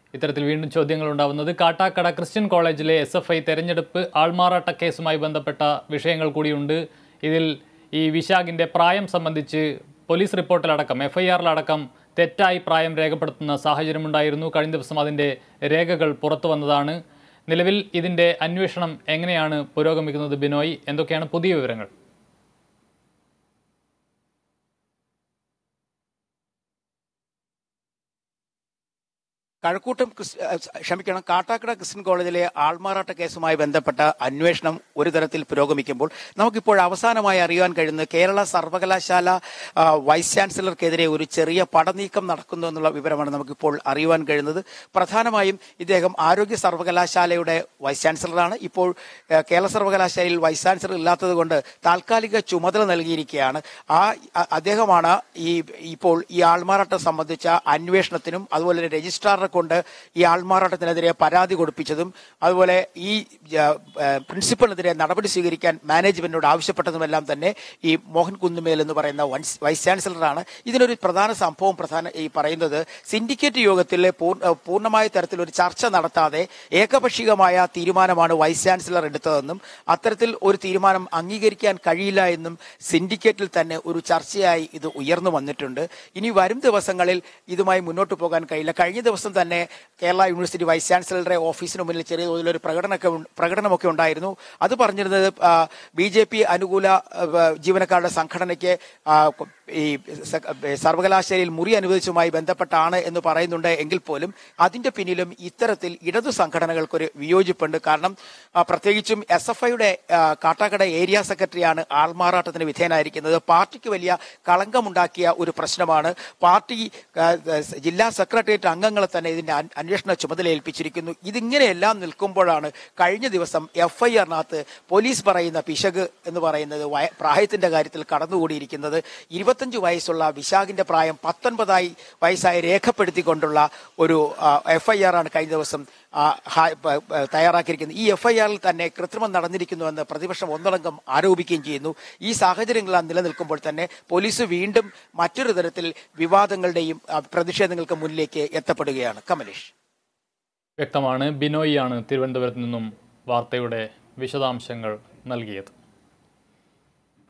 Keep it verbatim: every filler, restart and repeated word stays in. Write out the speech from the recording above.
ഇത്തരത്തിൽ വീണ്ടും ചോദ്യങ്ങൾ ഉണ്ടാവുന്നത് കാട്ടാക്കട ക്രിസ്ത്യൻ കോളേജിലെ എസ് എഫ് ഐ തെരഞ്ഞെടുപ്പ് ആൾമാറാട്ട കേസുമായി ബന്ധപ്പെട്ട വിഷയങ്ങൾ കൂടിയുണ്ട്. ഇതിൽ ഈ വിശാഖിൻ്റെ പ്രായം സംബന്ധിച്ച് പോലീസ് റിപ്പോർട്ടിലടക്കം എഫ് ഐ ആറിലടക്കം തെറ്റായി പ്രായം രേഖപ്പെടുത്തുന്ന സാഹചര്യമുണ്ടായിരുന്നു. കഴിഞ്ഞ ദിവസം അതിൻ്റെ രേഖകൾ പുറത്തു വന്നതാണ്. നിലവിൽ ഇതിൻ്റെ അന്വേഷണം എങ്ങനെയാണ് പുരോഗമിക്കുന്നത്? ബിനോയ്, എന്തൊക്കെയാണ് പുതിയ വിവരങ്ങൾ? കഴക്കൂട്ടം ക്ഷമിക്കണം കാട്ടാക്കട ക്രിസ്ത്യൻ കോളേജിലെ ആൾമാറാട്ട കേസുമായി ബന്ധപ്പെട്ട അന്വേഷണം ഒരു തരത്തിൽ പുരോഗമിക്കുമ്പോൾ നമുക്കിപ്പോൾ അവസാനമായി അറിയാൻ കഴിയുന്നത് കേരള സർവകലാശാല വൈസ് ചാൻസലർക്കെതിരെ ഒരു ചെറിയ പടനീക്കം നടക്കുന്നു എന്നുള്ള വിവരമാണ് നമുക്കിപ്പോൾ അറിയുവാൻ കഴിയുന്നത്. പ്രധാനമായും ഇദ്ദേഹം ആരോഗ്യ സർവകലാശാലയുടെ വൈസ് ചാൻസലറാണ്. ഇപ്പോൾ കേരള സർവകലാശാലയിൽ വൈസ് ചാൻസലർ ഇല്ലാത്തത് കൊണ്ട് താൽക്കാലിക ചുമതല നൽകിയിരിക്കുകയാണ്. ആ അദ്ദേഹമാണ് ഈ ഇപ്പോൾ ഈ ആൾമാറാട്ടം സംബന്ധിച്ച അന്വേഷണത്തിനും അതുപോലെ രജിസ്ട്രാറുടെ കൊണ്ട് ഈ ആൾമാറാട്ടത്തിനെതിരെ പരാതി കൊടുപ്പിച്ചതും അതുപോലെ ഈ പ്രിൻസിപ്പലിനെതിരെ നടപടി സ്വീകരിക്കാൻ മാനേജ്മെന്റിനോട് ആവശ്യപ്പെട്ടതുമെല്ലാം തന്നെ ഈ മോഹൻ കുന്നുമേൽ എന്ന് പറയുന്ന വൈസ് ചാൻസലറാണ്. ഇതിനൊരു പ്രധാന സംഭവം പ്രധാന ഈ പറയുന്നത് സിൻഡിക്കേറ്റ് യോഗത്തിലെ പൂർണ്ണമായ തരത്തിലൊരു ചർച്ച നടത്താതെ ഏകപക്ഷീയമായ തീരുമാനമാണ് വൈസ് ചാൻസലർ എടുത്തതെന്നും അത്തരത്തിൽ ഒരു തീരുമാനം അംഗീകരിക്കാൻ കഴിയില്ല എന്നും സിൻഡിക്കേറ്റിൽ തന്നെ ഒരു ചർച്ചയായി ഇത് ഉയർന്നു വന്നിട്ടുണ്ട്. ഇനി വരും ദിവസങ്ങളിൽ ഇതുമായി മുന്നോട്ട് പോകാൻ കഴിയില്ല. കഴിഞ്ഞ ദിവസം തന്നെ കേരള യൂണിവേഴ്സിറ്റി വൈസ് ചാൻസലറുടെ ഓഫീസിന് മുന്നിൽ ചെറിയ തോതിലൊരു പ്രകടനമൊക്കെ പ്രകടനമൊക്കെ ഉണ്ടായിരുന്നു. അത് പറഞ്ഞിരുന്നത് ബി ജെ പി അനുകൂല ജീവനക്കാരുടെ സംഘടനയ്ക്ക് ഈ സർവകലാശാലയിൽ മുറി അനുവദിച്ചുമായി ബന്ധപ്പെട്ടാണ് എന്ന് പറയുന്നുണ്ട്. എങ്കിൽ പോലും അതിന്റെ പിന്നിലും ഇത്തരത്തിൽ ഇടതു സംഘടനകൾക്കൊരു വിയോജിപ്പുണ്ട്. കാരണം പ്രത്യേകിച്ചും എസ് എഫ് ഐയുടെ കാട്ടാക്കട ഏരിയ സെക്രട്ടറിയാണ് ആൾമാറാട്ടത്തിന് വിധേയനായിരിക്കുന്നത്. പാർട്ടിക്ക് വലിയ കളങ്കമുണ്ടാക്കിയ ഒരു പ്രശ്നമാണ്. പാർട്ടി ജില്ലാ സെക്രട്ടേറിയറ്റ് അംഗങ്ങളെ തന്നെ ഇതിന്റെ അന്വേഷണ ചുമതല ഏൽപ്പിച്ചിരിക്കുന്നു. ഇതിങ്ങനെയെല്ലാം നിൽക്കുമ്പോഴാണ് കഴിഞ്ഞ ദിവസം എഫ് ഐ ആറിനകത്ത് പോലീസ് പറയുന്ന പിശക് എന്ന് പറയുന്നത് പ്രായത്തിന്റെ കാര്യത്തിൽ കടന്നുകൂടിയിരിക്കുന്നത്. ഇരുപത്തഞ്ച് വയസ്സുള്ള വിശാഖിന്റെ പ്രായം പത്തൊൻപതായി വയസ്സായി രേഖപ്പെടുത്തിക്കൊണ്ടുള്ള ഒരു എഫ് ഐ ആർ ആണ് കഴിഞ്ഞ ദിവസം തയ്യാറാക്കിയിരിക്കുന്നത്. ഈ എഫ് ഐ ആറിൽ തന്നെ കൃത്രിമം നടന്നിരിക്കുന്നുവെന്ന് പ്രതിപക്ഷം ഒന്നടങ്കം ആരോപിക്കുകയും ചെയ്യുന്നു. ഈ സാഹചര്യങ്ങളെല്ലാം നിലനിൽക്കുമ്പോൾ തന്നെ പോലീസ് വീണ്ടും മറ്റൊരു തരത്തിൽ വിവാദങ്ങളുടെയും പ്രതിഷേധങ്ങൾക്ക് മുന്നിലേക്ക് എത്തപ്പെടുകയാണ്. കമലേഷ്, വ്യക്തമാണ്. ബിനോയിയാണ് തിരുവനന്തപുരത്ത് നിന്നും വാർത്തയുടെ വിശദാംശങ്ങൾ നൽകിയത്.